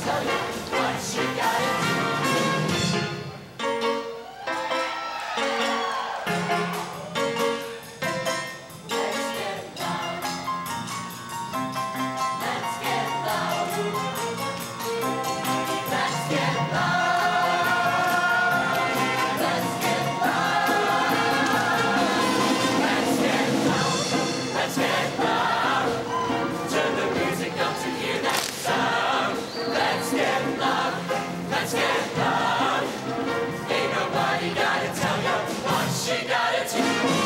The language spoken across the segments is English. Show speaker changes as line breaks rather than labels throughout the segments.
tell you what you gotta do. Let's get loud. Let's get loud. Let's get loud. Let's get loud. Let's get loud. Let's get loud. Turn the music up to hear that sound. Let's get loud. Let's get loud. Ain't nobody gotta tell you what you gotta do.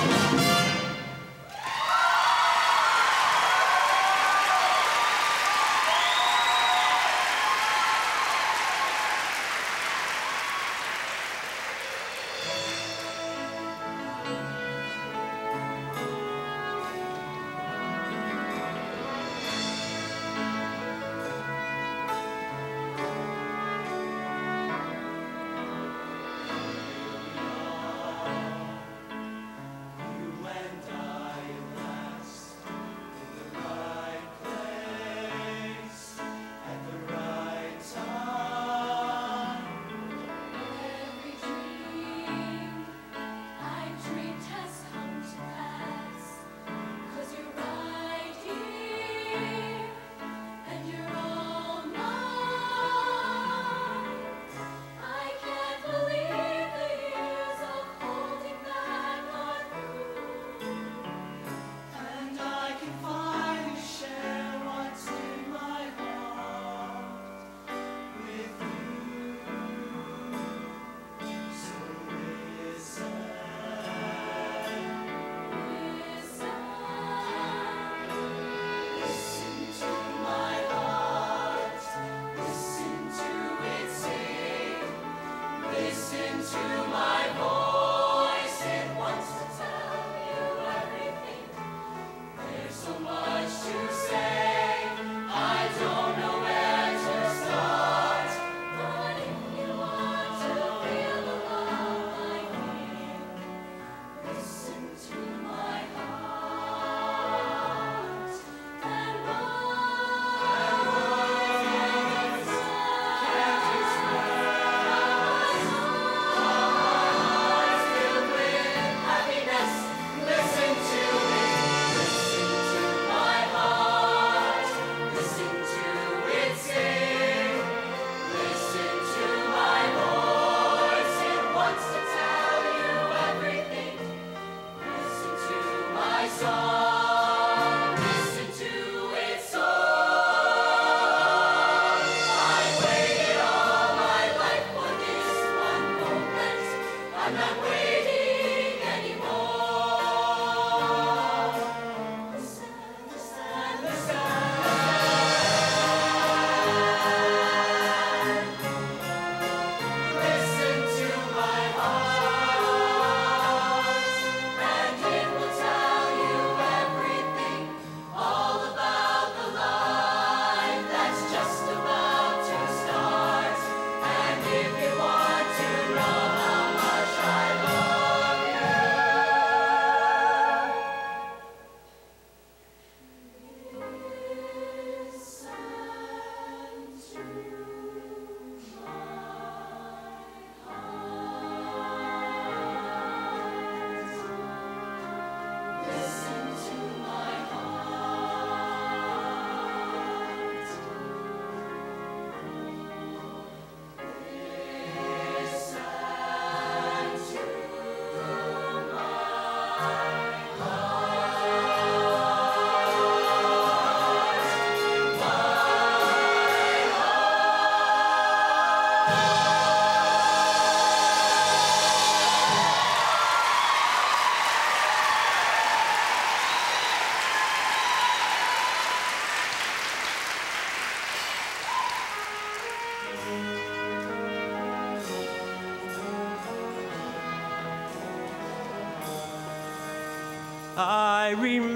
I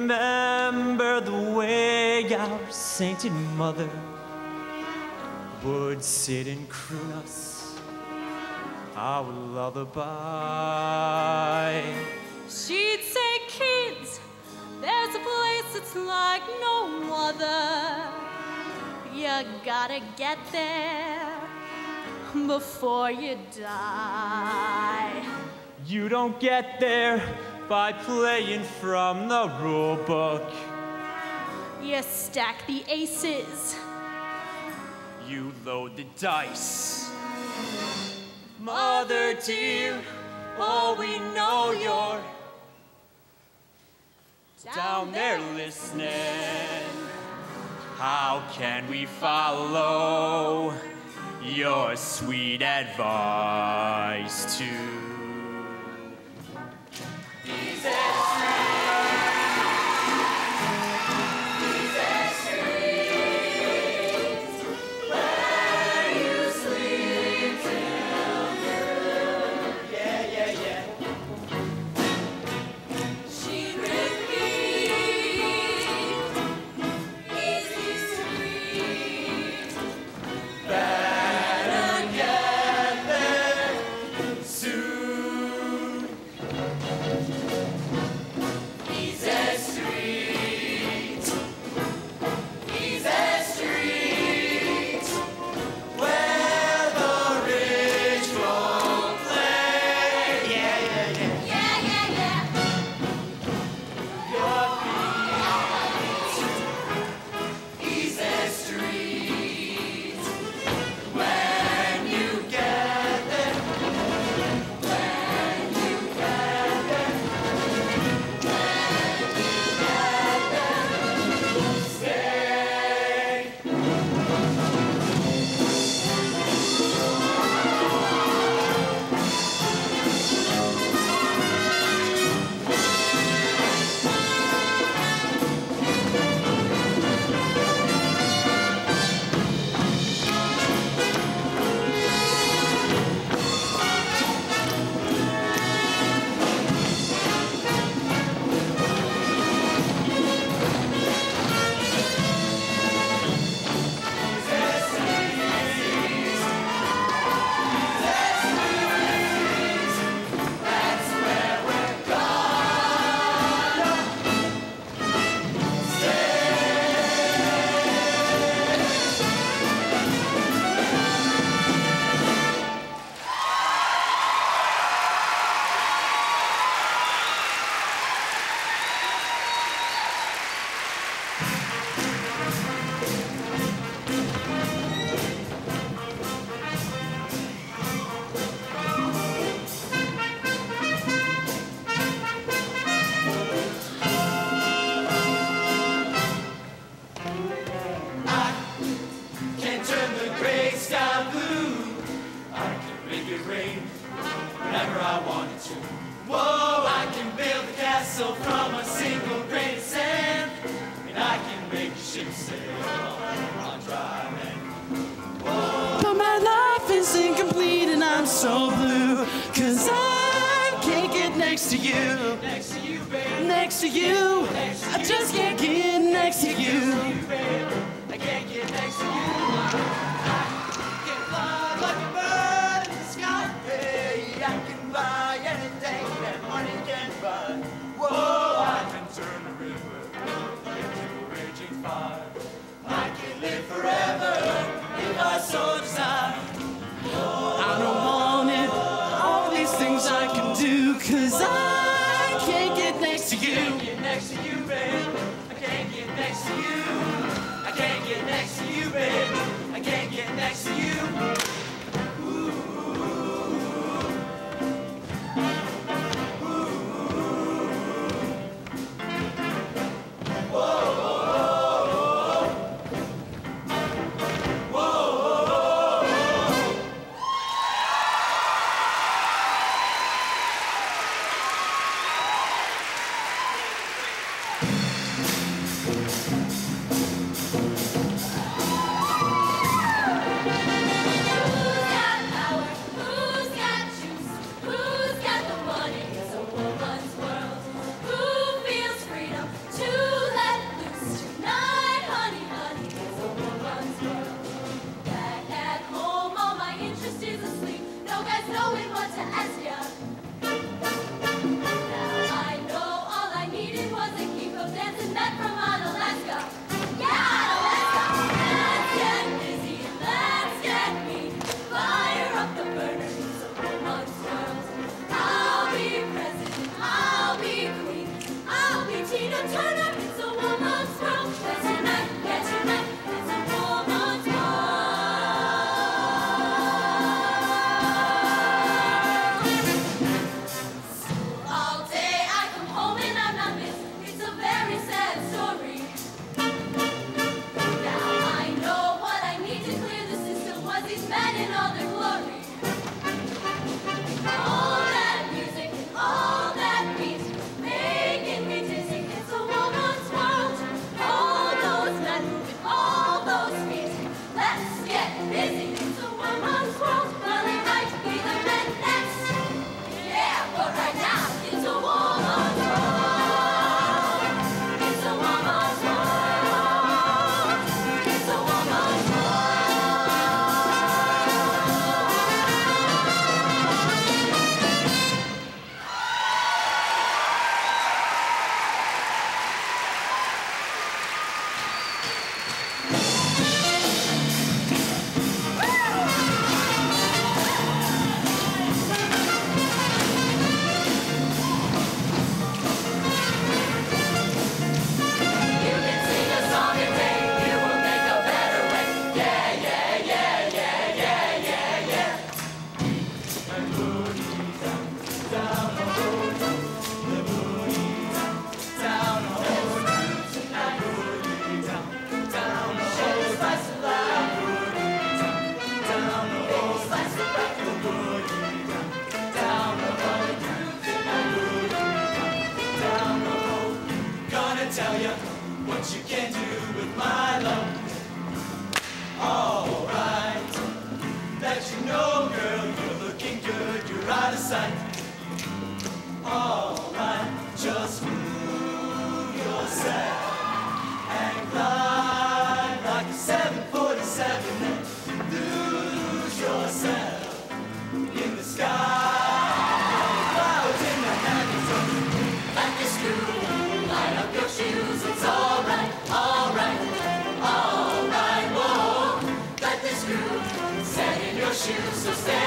remember the way our sainted mother would sit and croon us our lullaby.
She'd say, kids, there's a place that's like no other. You gotta get there before you die.
You don't get there by playing from the rule book.
You stack the aces.
You load the dice. Mother dear, oh, we know you're down there listening. How can we follow your sweet advice to
whenever I wanted to. Whoa, I can build a castle from a single grain of sand, and I can make a ship sail on dry land. Whoa.
But my life is incomplete and I'm so blue, 'cause I can't get next to you.
Next to you, babe.
Next to you. I just can't get next to you.
I can't get next to you. I can fly like a bird in the sky. Hey, I can buy anything that money can buy. Whoa, I can turn the river into a raging fire. I can live forever if I so desire.
I don't want it. All these things I can do, 'cause I can't get next to you.
I can't get next to you, babe. I can't get next to you. I can't get next to you, babe. I can't get next to you. shoes, so stay